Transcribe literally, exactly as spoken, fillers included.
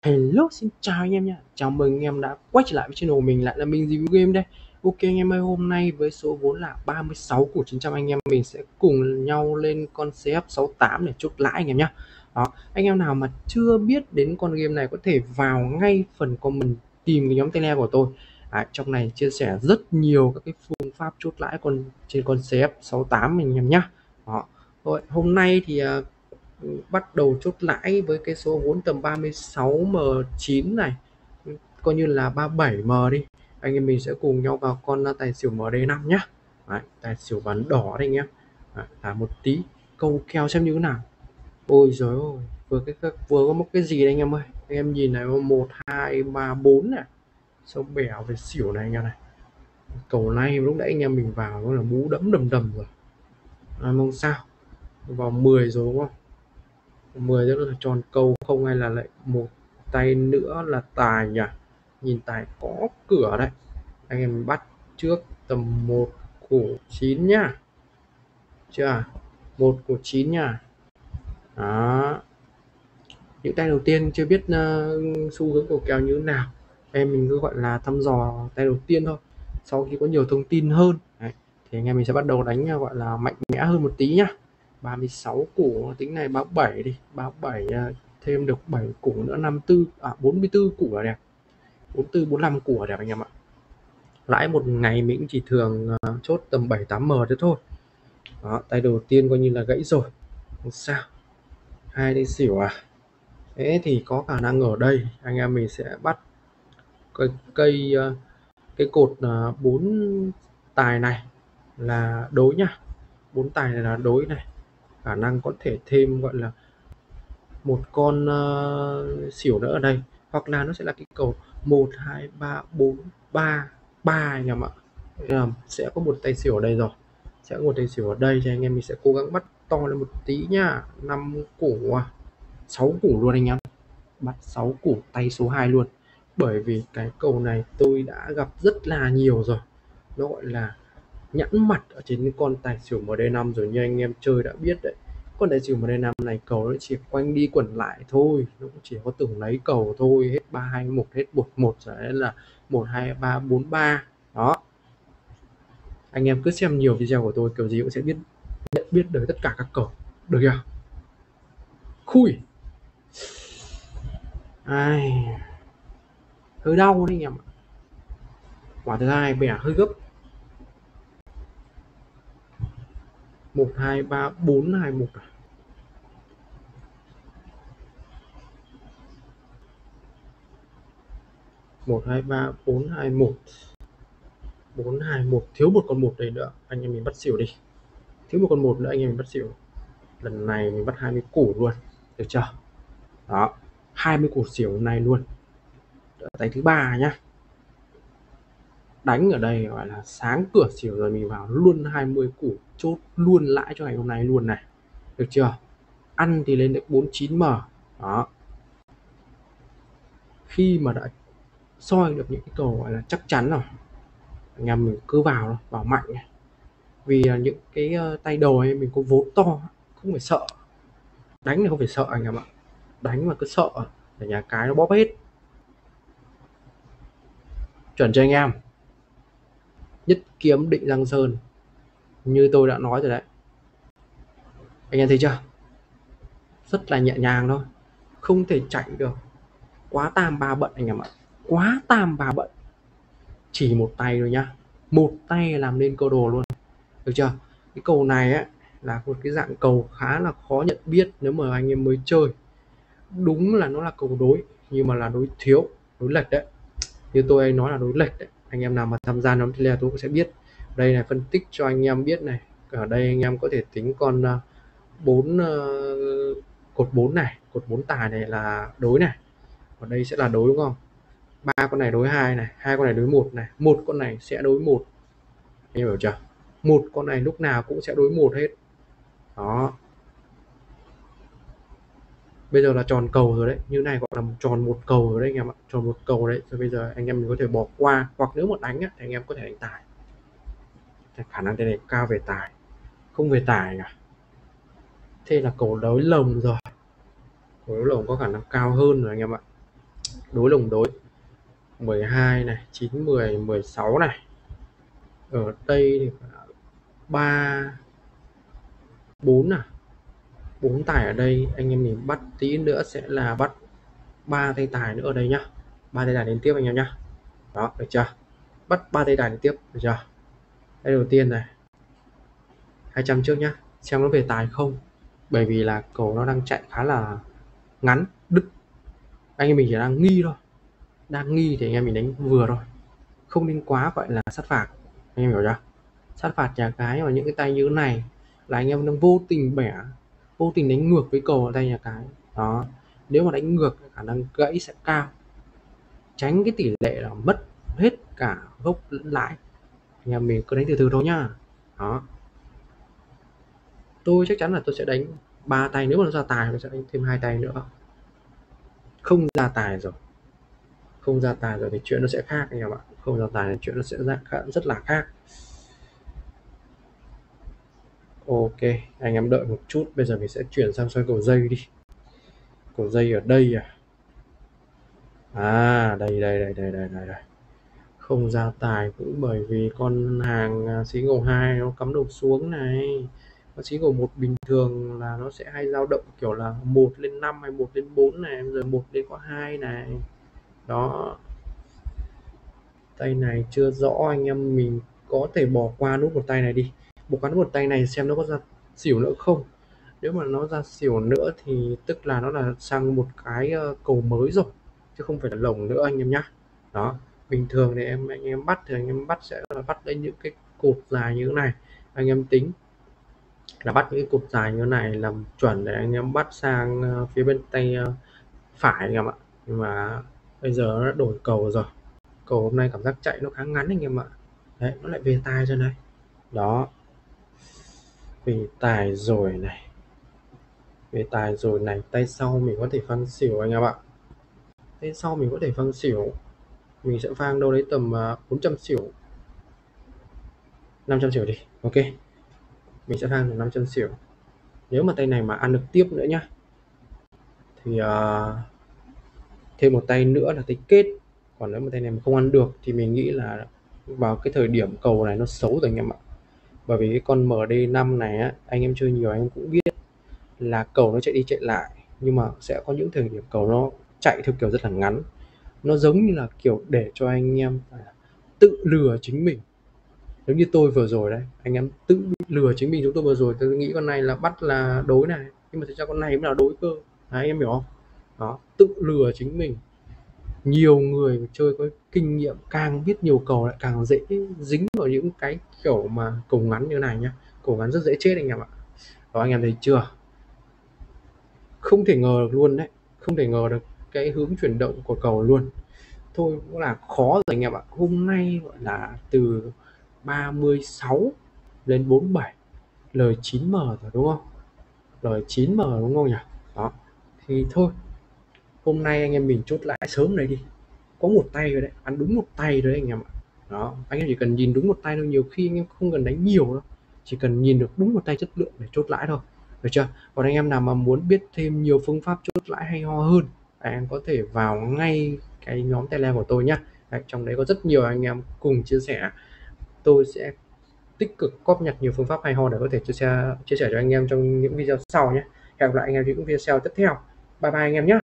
Hello, xin chào anh em nha. Chào mừng anh em đã quay trở lại với channel mình, lại là mình review game đây. Ok anh em ơi, hôm nay với số vốn là ba mươi sáu của chín trăm anh em mình sẽ cùng nhau lên con xê ép sáu tám để chốt lãi anh em nhá. Đó, anh em nào mà chưa biết đến con game này có thể vào ngay phần comment tìm cái nhóm Telegram của tôi. Đấy, trong này chia sẻ rất nhiều các cái phương pháp chốt lãi con trên con xê ép sáu tám anh em nhá. Đó. Rồi, hôm nay thì uh, bắt đầu chốt lãi với cái số vốn tầm ba mươi sáu M chín này, coi như là ba mươi bảy M đi. Anh em mình sẽ cùng nhau vào con tài xỉu M D năm nhá. Đấy, tài xỉu bán đỏ đây anh em. Đấy, là một tí câu kèo xem như thế nào. Ôi giời ơi, vừa cái vừa có một cái gì đây anh em ơi. Anh em nhìn này, một hai ba bốn này. Sao bẻo về xỉu này anh em này. Cầu này lúc nãy anh em mình vào nó là bú đẫm đầm đầm rồi. À, mong sao vào mười rồi đúng không? mười rất là tròn câu không, hay là lại một tay nữa là tài nhỉ. Nhìn tài có cửa đấy. Anh em bắt trước tầm một củ chín nhá, chưa, một củ chín nha. Đó, những tay đầu tiên chưa biết uh, xu hướng của kèo như thế nào, em mình cứ gọi là thăm dò tay đầu tiên thôi. Sau khi có nhiều thông tin hơn đấy, thì anh em mình sẽ bắt đầu đánh gọi là mạnh mẽ hơn một tí nhá. ba mươi sáu củ tính này ba mươi bảy đi, ba mươi bảy thêm được bảy củ nữa, năm mươi tư à bốn mươi tư củ là đẹp, bốn mươi tư bốn mươi lăm củ là đẹp anh em ạ. Lãi một ngày mình chỉ thường uh, chốt tầm bảy tám M thế thôi. Đó, tay đầu tiên coi như là gãy rồi, không sao. Hai đây xỉu à. Thế thì có khả năng ở đây anh em mình sẽ bắt cái cây uh, cái cột uh, bốn tài này là đối nhá. Bốn tài này là đối này, khả năng có thể thêm gọi là một con uh, xỉu nữa ở đây, hoặc là nó sẽ là cái cầu một hai ba bốn ba ba anh em ạ. Sẽ có một tay xỉu ở đây rồi, sẽ có một tay xỉu ở đây, thì anh em mình sẽ cố gắng bắt to lên một tí nhá. Năm củ à, sáu củ luôn anh em, bắt sáu củ tay số hai luôn. Bởi vì cái cầu này tôi đã gặp rất là nhiều rồi, nó gọi là nhẵn mặt ở trên con tài xỉu M D năm rồi, như anh em chơi đã biết đấy. Con tài xỉu M D năm này cầu nó chỉ quanh đi quẩn lại thôi, nó cũng chỉ có từng lấy cầu thôi, hết ba hai một, hết một một rồi, nên là một hai ba bốn ba. Đó, anh em cứ xem nhiều video của tôi kiểu gì cũng sẽ biết nhận biết được tất cả các cầu, được chưa? Khui ai hơi đau đấy anh em ạ. Quả thứ hai bẻ hơi gấp. Một hai ba bốn hai một, một hai ba bốn hai một, bốn hai một, thiếu một con một đây nữa, anh em mình bắt xỉu đi. Thiếu một con một nữa anh em mình bắt xỉu. Lần này mình bắt hai mươi củ luôn, được chưa? Đó, hai mươi củ xỉu này luôn. Tay thứ ba nhá. Đánh ở đây gọi là sáng cửa xỉu rồi, mình vào luôn hai mươi củ, chốt luôn lãi cho ngày hôm nay luôn này, được chưa? Ăn thì lên được bốn mươi chín M. Đó, khi mà đã soi được những cái cầu gọi là chắc chắn rồi, anh em mình cứ vào thôi, vào mạnh này. Vì những cái tay đầu ấy mình có vốn to, không phải sợ. Đánh thì không phải sợ anh em ạ, đánh mà cứ sợ để nhà cái nó bóp hết. Chuẩn cho anh em. Nhất kiếm định Giang Sơn, như tôi đã nói rồi đấy, anh em thấy chưa? Rất là nhẹ nhàng thôi, không thể chạy được. Quá tam ba bận anh em ạ, quá tam ba bận. Chỉ một tay thôi nhá, một tay làm nên câu đồ luôn, được chưa? Cái cầu này ấy là một cái dạng cầu khá là khó nhận biết nếu mà anh em mới chơi. Đúng là nó là cầu đối, nhưng mà là đối thiếu, đối lệch đấy. Như tôi nói là đối lệch đấy, anh em nào mà tham gia nhóm Telegram tôi cũng sẽ biết. Đây là phân tích cho anh em biết này. Ở đây anh em có thể tính con bốn uh, cột bốn này, cột bốn tài này là đối này, ở đây sẽ là đối đúng không? Ba con này đối hai này, hai con này đối một này, một con này sẽ đối một, anh em hiểu chưa? Một con này lúc nào cũng sẽ đối một hết. Đó, bây giờ là tròn cầu rồi đấy, như này gọi là tròn một cầu rồi đấy anh em ạ, tròn một cầu đấy. Rồi bây giờ anh em mình có thể bỏ qua, hoặc nếu một đánh á, thì anh em có thể đánh tài. Khả năng đây này cao về tài, không về tài à? Thế là cầu đối lồng rồi, cầu đối lồng có khả năng cao hơn rồi anh em ạ. đối lồng đối mười hai này, chín, mười, mười sáu này. Ở đây thì ba, bốn à, bốn tài ở đây, anh em mình bắt tí nữa sẽ là bắt ba tay tài nữa ở đây nhá, ba tay tài liên tiếp anh em nhá. Đó, được chưa? Bắt ba tay tài liên tiếp, được chưa? Đây đầu tiên này, hai trăm trước nhá, xem nó về tài không, bởi vì là cầu nó đang chạy khá là ngắn đứt, anh em mình chỉ đang nghi thôi, đang nghi thì anh em mình đánh vừa thôi, không nên quá gọi là sát phạt, anh em hiểu chưa? Sát phạt nhà cái và những cái tay như thế này là anh em đang vô tình bẻ, vô tình đánh ngược với cầu ở tay nhà cái. Đó, nếu mà đánh ngược khả năng gãy sẽ cao, tránh cái tỷ lệ là mất hết cả gốc lẫn lãi, anh em mình cứ đánh từ từ thôi nhá. Đó, tôi chắc chắn là tôi sẽ đánh ba tay, nếu mà nó ra tài tôi sẽ đánh thêm hai tay nữa. Không ra tài rồi, không ra tài rồi thì chuyện nó sẽ khác anh em ạ, không ra tài thì chuyện nó sẽ ra rất là khác. Ok, anh em đợi một chút, bây giờ mình sẽ chuyển sang xoay cầu dây đi. Cầu dây ở đây à? À, đây đây đây đây đây đây. đây. Không ra tài cũng bởi vì con hàng xí ngầu hai nó cắm đầu xuống này. Con xí ngầu một bình thường là nó sẽ hay dao động kiểu là một lên năm hay một lên bốn này, rồi một lên có hai này. Đó. Tay này chưa rõ, anh em mình có thể bỏ qua nút một tay này đi. Bỏ qua nút một tay này xem nó có ra xỉu nữa không. Nếu mà nó ra xỉu nữa thì tức là nó là sang một cái cầu mới rồi, chứ không phải là lồng nữa anh em nhá. Đó, bình thường thì em anh em bắt thì anh em bắt sẽ là bắt lên những cái cột dài như thế này, anh em tính là bắt những cái cột dài như thế này làm chuẩn để anh em bắt sang phía bên tay phải anh em ạ. Nhưng mà bây giờ nó đã đổi cầu rồi, cầu hôm nay cảm giác chạy nó khá ngắn anh em ạ. Đấy, nó lại về tài rồi này. Đó, về tài rồi này, về tài rồi này, tay sau mình có thể phang xỉu anh em ạ. Tay sau mình có thể phang xỉu, mình sẽ phang đâu đấy tầm bốn trăm xỉu, năm trăm xỉu đi. Ok, mình sẽ phang được năm trăm xỉu. Nếu mà tay này mà ăn được tiếp nữa nhá thì uh, thêm một tay nữa là tay kết. Còn nếu mà tay này mà không ăn được thì mình nghĩ là vào cái thời điểm cầu này nó xấu rồi anh em ạ. Bởi vì cái con em đê năm này á, anh em chơi nhiều anh em cũng biết là cầu nó chạy đi chạy lại, nhưng mà sẽ có những thời điểm cầu nó chạy theo kiểu rất là ngắn, nó giống như là kiểu để cho anh em tự lừa chính mình. Giống như tôi vừa rồi đấy, anh em tự lừa chính mình. Chúng tôi vừa rồi tôi nghĩ con này là bắt là đối này, nhưng mà thực ra con này mới là đối cơ. Đấy, em hiểu không? Đó, tự lừa chính mình. Nhiều người chơi có kinh nghiệm càng biết nhiều cầu lại càng dễ dính vào những cái kiểu mà cầu ngắn như này nhá. Cầu ngắn rất dễ chết anh em ạ. Đó, anh em thấy chưa? Không thể ngờ được luôn đấy, không thể ngờ được cái hướng chuyển động của cầu luôn. Thôi cũng là khó rồi anh em ạ. Hôm nay gọi là từ ba mươi sáu lên bốn mươi bảy, lời chín m rồi đúng không? Lời chín m đúng không nhỉ? Đó, thì thôi hôm nay anh em mình chốt lại sớm này đi, có một tay rồi đấy, ăn đúng một tay rồi đấy anh em ạ. Đó, anh em chỉ cần nhìn đúng một tay thôi, nhiều khi anh em không cần đánh nhiều đâu, chỉ cần nhìn được đúng một tay chất lượng để chốt lãi thôi, được chưa? Còn anh em nào mà muốn biết thêm nhiều phương pháp chốt lãi hay ho hơn, anh em có thể vào ngay cái nhóm Telegram của tôi nhá. Đấy, trong đấy có rất nhiều anh em cùng chia sẻ, tôi sẽ tích cực cóp nhặt nhiều phương pháp hay ho để có thể chia sẻ chia sẻ cho anh em trong những video sau nhé. Hẹn gặp lại anh em trong những video tiếp theo. Bye bye anh em nhé.